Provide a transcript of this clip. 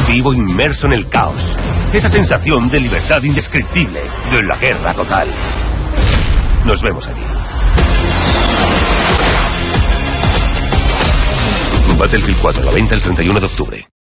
Vivo inmerso en el caos. Esa sensación de libertad indescriptible, de la guerra total. Nos vemos allí. Battlefield 4, a la venta el 31 de octubre.